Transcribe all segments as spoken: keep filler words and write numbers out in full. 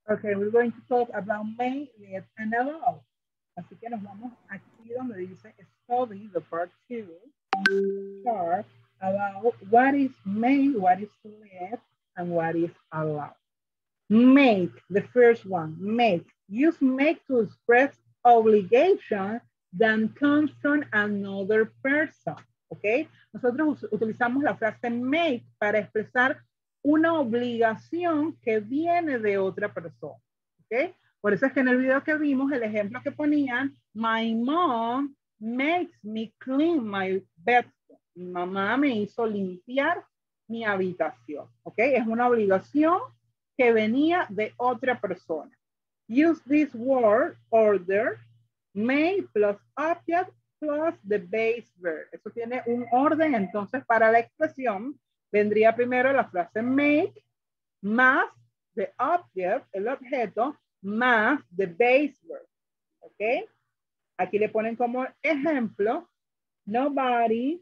Okay, we're going to talk about may, let, and allow. Así que nos vamos aquí donde dice study, the part two, part about what is may, what is let, and what is allow. Make, the first one, make. Use make to express obligation that comes from another person, ¿ok? Nosotros utilizamos la frase make para expresar una obligación que viene de otra persona, ¿ok? Por eso es que en el video que vimos, el ejemplo que ponían, my mom makes me clean my bedroom. Mi mamá me hizo limpiar mi habitación, ¿ok? Es una obligación que venía de otra persona. Use this word order, may plus object plus the base verb. Eso tiene un orden, entonces para la expresión vendría primero la frase make más the object, el objeto, más the base verb. ¿Ok? Aquí le ponen como ejemplo nobody,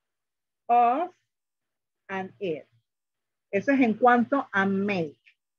us, and it. Eso es en cuanto a make.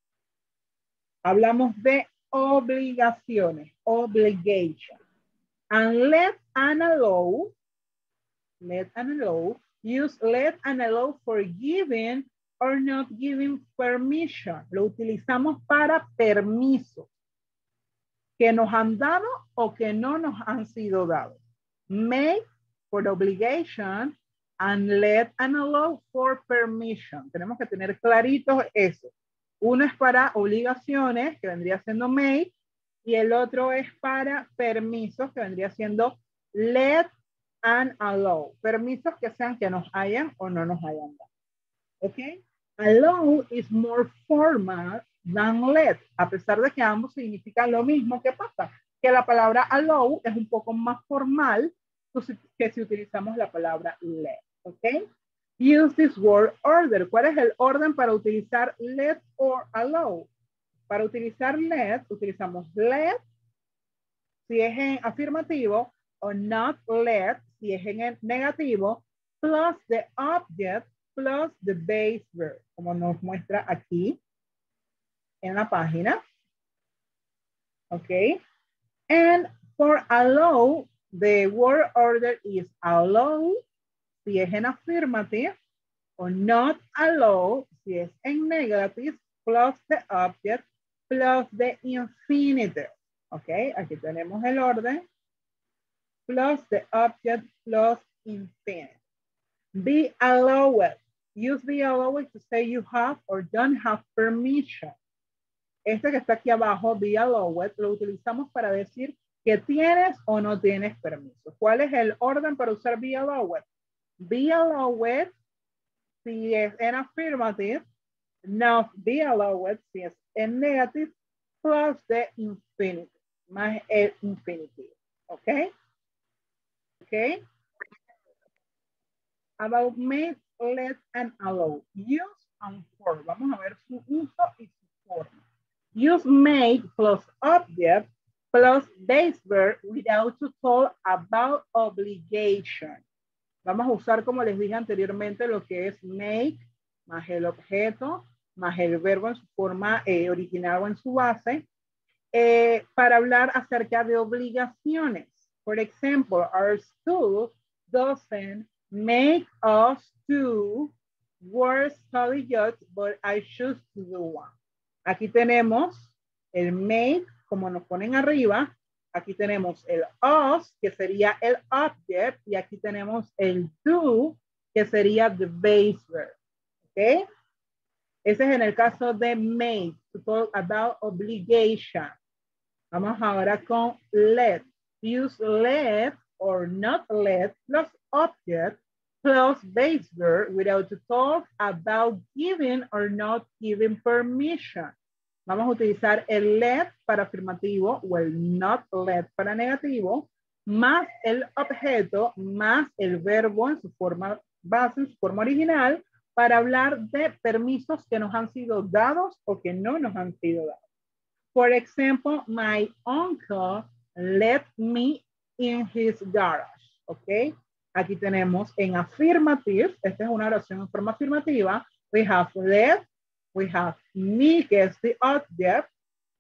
Hablamos de obligaciones, obligation. And let and allow, let and allow, use let and allow for giving or not giving permission. Lo utilizamos para permisos que nos han dado o que no nos han sido dados. Make for obligation and let and allow for permission. Tenemos que tener claritos eso. Uno es para obligaciones, que vendría siendo make, y el otro es para permisos, que vendría siendo let and allow. Permisos que sean que nos hayan o no nos hayan dado. ¿Ok? Allow is more formal than let. A pesar de que ambos significan lo mismo, ¿qué pasa? Que la palabra allow es un poco más formal que si utilizamos la palabra let. ¿Ok? Use this word order. ¿Cuál es el orden para utilizar let or allow? Para utilizar let, utilizamos let si es en afirmativo o not let si es en el negativo, plus the object plus the base verb, como nos muestra aquí en la página. Ok. And for allow, the word order is allow si es en affirmative, o not allow, si es en negative, plus the object, plus the infinitive. Ok, aquí tenemos el orden, plus the object, plus infinitive. Be allowed. Use be allowed to say you have or don't have permission. Este que está aquí abajo, be allowed, lo utilizamos para decir que tienes o no tienes permiso. ¿Cuál es el orden para usar be allowed? Be allowed si es en affirmative, not be allowed si es en negative, plus the infinitive, más el infinitivo. ¿Ok? ¿Ok? About make, let, and allow. Use and for. Vamos a ver su uso y su forma. Use make plus object plus base verb without to talk about obligation. Vamos a usar, como les dije anteriormente, lo que es make, más el objeto, más el verbo en su forma eh, original o en su base, eh, para hablar acerca de obligaciones. Por ejemplo, our school doesn't make us to work study jobs, but I choose to do one. Aquí tenemos el make, como nos ponen arriba. Aquí tenemos el us, que sería el object, y aquí tenemos el do, que sería the base verb. ¿Ok? Ese es en el caso de make, to talk about obligation. Vamos ahora con let. Use let or not let plus object plus base verb without to talk about giving or not giving permission. Vamos a utilizar el let para afirmativo o el not let para negativo, más el objeto, más el verbo en su forma base, en su forma original, para hablar de permisos que nos han sido dados o que no nos han sido dados. Por ejemplo, my uncle let me in his garage. ¿Ok? Aquí tenemos en affirmative, esta es una oración en forma afirmativa, we have let, we have me, que es the object,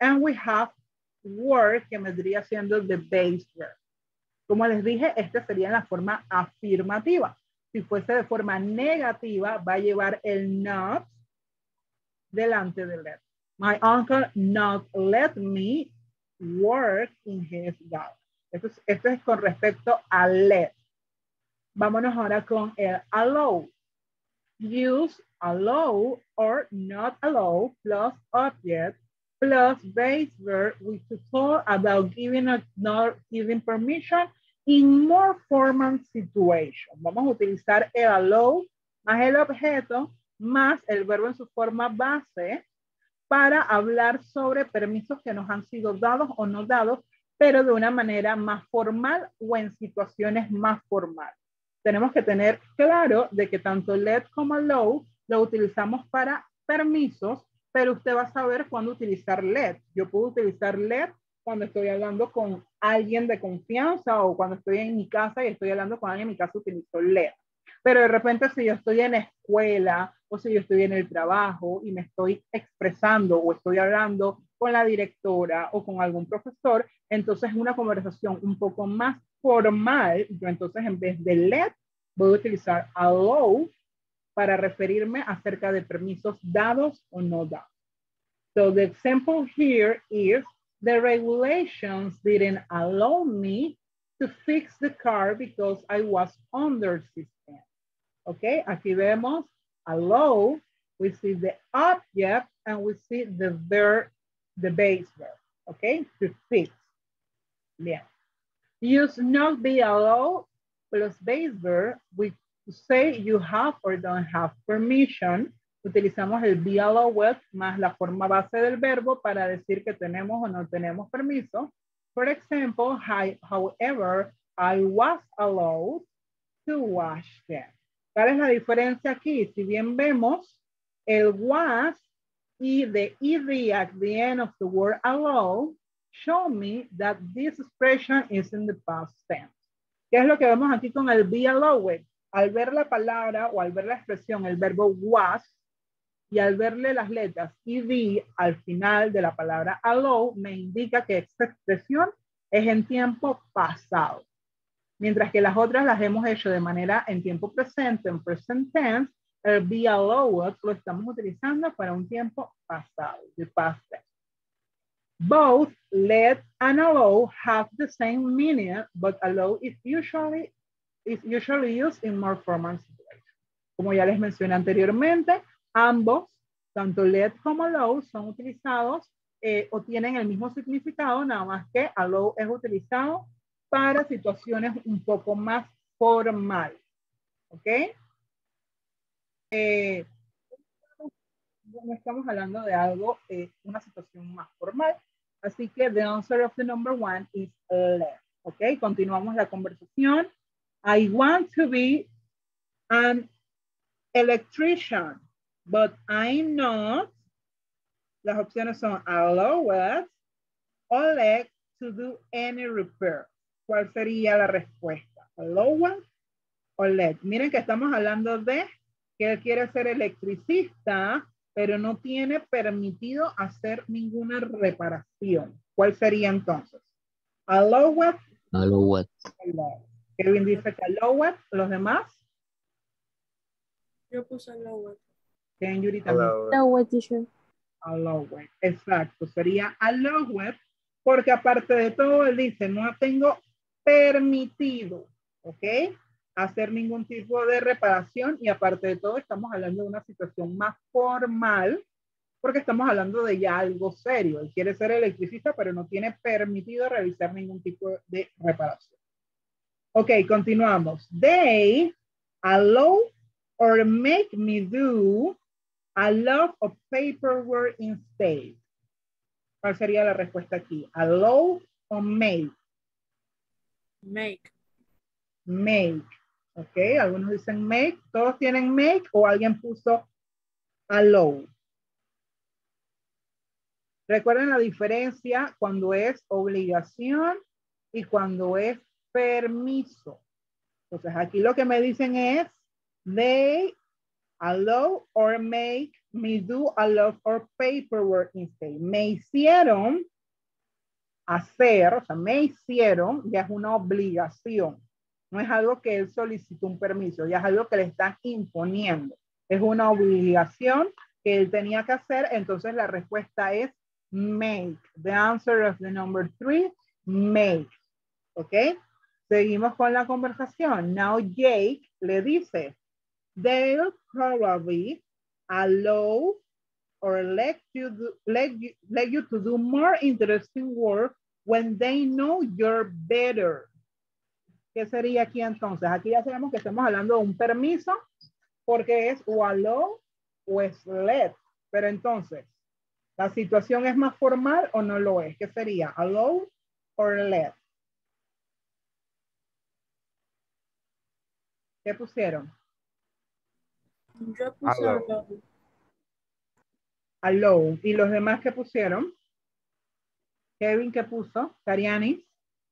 And we have work, que vendría siendo the base verb. Como les dije, este sería en la forma afirmativa. Si fuese de forma negativa, va a llevar el not delante del let. My uncle not let me work in his garden. Esto es, esto es con respecto a let. Vámonos ahora con el allow. Use allow or not allow plus object plus base verb with tutorial about giving or not giving permission in more formal situation. Vamos a utilizar el allow más el objeto más el verbo en su forma base para hablar sobre permisos que nos han sido dados o no dados, pero de una manera más formal o en situaciones más formales. Tenemos que tener claro de que tanto let como allow lo utilizamos para permisos, pero usted va a saber cuándo utilizar let. Yo puedo utilizar let cuando estoy hablando con alguien de confianza o cuando estoy en mi casa y estoy hablando con alguien en mi casa utilizo let. Pero de repente si yo estoy en la escuela o si yo estoy en el trabajo y me estoy expresando o estoy hablando con la directora o con algún profesor, entonces es una conversación un poco más formal. Yo entonces en vez de let voy a utilizar allow para referirme acerca de permisos dados o no dados. So the example here is the regulations didn't allow me to fix the car because I was under system. Okay, aquí vemos allow, we see the object and we see the verb, the base verb. Okay, to fix. Bien. Use not be allowed plus base verb with to say you have or don't have permission. Utilizamos el be allowed más la forma base del verbo para decir que tenemos o no tenemos permiso. For example, I, however, I was allowed to wash them. ¿Cuál es la diferencia aquí? Si bien vemos el was y the ed at the end of the word allow, show me that this expression is in the past tense. ¿Qué es lo que vemos aquí con el be allowed? Al ver la palabra o al ver la expresión, el verbo was, y al verle las letras ed al final de la palabra allow, me indica que esta expresión es en tiempo pasado. Mientras que las otras las hemos hecho de manera en tiempo presente, en present tense, el be allowed lo estamos utilizando para un tiempo pasado, the past tense. Both let and allow have the same meaning, but allow is usually, is usually used in more formal situations. Como ya les mencioné anteriormente, ambos, tanto let como allow, son utilizados eh, o tienen el mismo significado, nada más que allow es utilizado para situaciones un poco más formales. ¿Ok? Eh, no estamos hablando de algo, eh, una situación más formal. Así que the answer of the number one is let. ¿Ok? Continuamos la conversación. I want to be an electrician, but I'm not. Las opciones son allowed or let to do any repair. ¿Cuál sería la respuesta? Allowed o let. Miren que estamos hablando de que él quiere ser electricista, pero no tiene permitido hacer ninguna reparación. ¿Cuál sería entonces? Allowed. Allowed. Kevin dice que allowed. ¿Los demás? Yo puse allowed. ¿Quién, Yuri, también? Allowed, teacher. Allowed. Exacto. Sería allowed porque aparte de todo él dice no tengo permitido, ¿ok? Hacer ningún tipo de reparación y aparte de todo estamos hablando de una situación más formal porque estamos hablando de ya algo serio. Él quiere ser electricista pero no tiene permitido realizar ningún tipo de reparación. Ok, continuamos. They allow or make me do a lot of paperwork instead. ¿Cuál sería la respuesta aquí? Allow o make? Make. Make. Ok, algunos dicen make. ¿Todos tienen make o alguien puso allow? Recuerden la diferencia cuando es obligación y cuando es permiso. Entonces aquí lo que me dicen es they Allow or make me do a lot of paperwork instead. Me hicieron hacer, o sea, me hicieron, ya es una obligación. No es algo que él solicitó un permiso, ya es algo que le están imponiendo. Es una obligación que él tenía que hacer, entonces la respuesta es make. The answer of the number three, make. ¿Ok? Seguimos con la conversación. Now Jake le dice, they'll probably allow or let you, do, let, you, let you to do more interesting work when they know you're better. ¿Qué sería aquí entonces? Aquí ya sabemos que estamos hablando de un permiso porque es o allow o es let. Pero entonces, ¿la situación es más formal o no lo es? ¿Qué sería? Allow or let. ¿Qué pusieron? Yo puse Allow. allow. Allow. ¿Y los demás qué pusieron? Kevin, ¿qué puso? Cariani.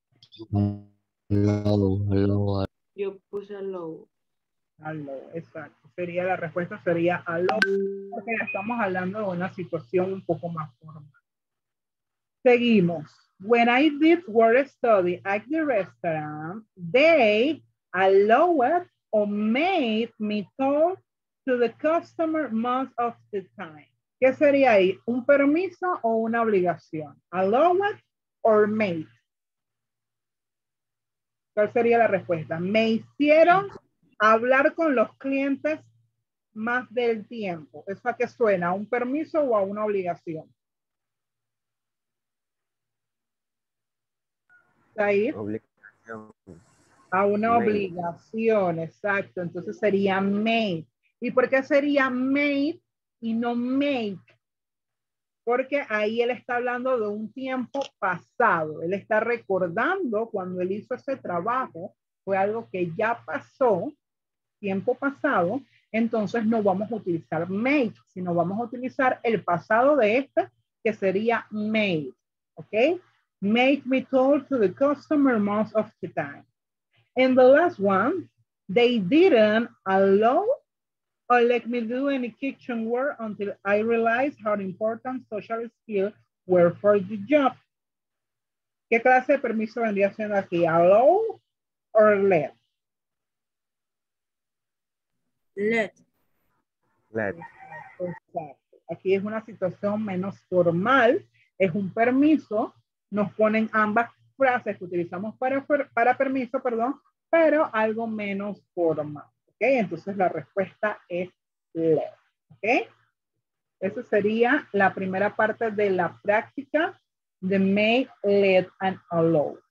Allow, allow, Yo puse allow. Allow, exacto. Sería la respuesta sería allow, porque ya estamos hablando de una situación un poco más formal. Seguimos. When I did work study at the restaurant, they allowed or made me talk to the customer most of the time. ¿Qué sería ahí? ¿Un permiso o una obligación? Allowed or made. ¿Cuál sería la respuesta? Me hicieron hablar con los clientes más del tiempo. ¿Eso a qué suena? ¿A un permiso o a una obligación? Ahí. Obligación. A una Made. obligación, exacto. Entonces sería made. ¿Y por qué sería made y no make? Porque ahí él está hablando de un tiempo pasado. Él está recordando cuando él hizo ese trabajo. Fue algo que ya pasó, tiempo pasado. Entonces no vamos a utilizar make, sino vamos a utilizar el pasado de este, que sería made. ¿Ok? Make me talk to the customer most of the time. And the last one, they didn't allow or let me do any kitchen work until I realized how important social skills were for the job. ¿Qué clase de permiso vendría siendo aquí? Allow or let? Let. Let. Exacto. Aquí es una situación menos formal, es un permiso, nos ponen ambas frases que utilizamos para, para permiso, perdón, pero algo menos formal. ¿Ok? Entonces la respuesta es let. ¿Ok? Esa sería la primera parte de la práctica de make, let, and allow.